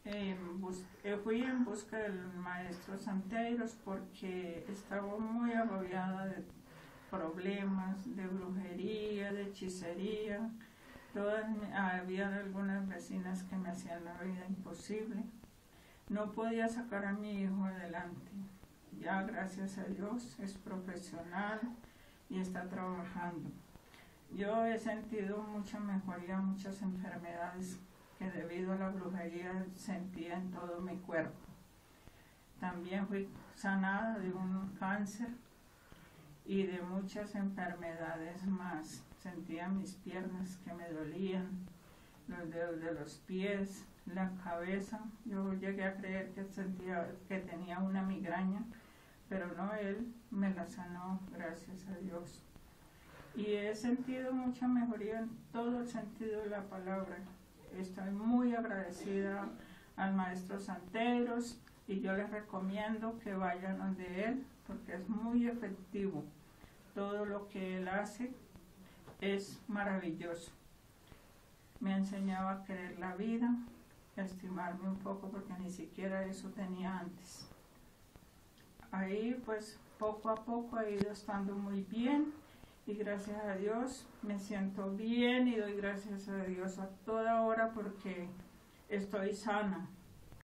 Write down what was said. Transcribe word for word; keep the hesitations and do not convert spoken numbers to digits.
eh, bus eh, fui en busca del maestro Santeiros porque estaba muy agobiada de problemas, de brujería, de hechicería. Todas, había algunas vecinas que me hacían la vida imposible. No podía sacar a mi hijo adelante. Ya, gracias a Dios, es profesional y está trabajando. Yo he sentido mucha mejoría, muchas enfermedades que debido a la brujería sentía en todo mi cuerpo. También fui sanada de un cáncer y de muchas enfermedades más. Sentía mis piernas que me dolían, los dedos de los pies, la cabeza. Yo llegué a creer que sentía que tenía una migraña, pero no, él me la sanó, gracias a Dios. Y he sentido mucha mejoría en todo el sentido de la palabra. Estoy muy agradecida al maestro Santeiros y yo les recomiendo que vayan donde él porque es muy efectivo. Todo lo que él hace es maravilloso. Me enseñaba a querer la vida, a estimarme un poco porque ni siquiera eso tenía antes. Ahí pues poco a poco he ido estando muy bien y gracias a Dios me siento bien y doy gracias a Dios a toda hora porque estoy sana.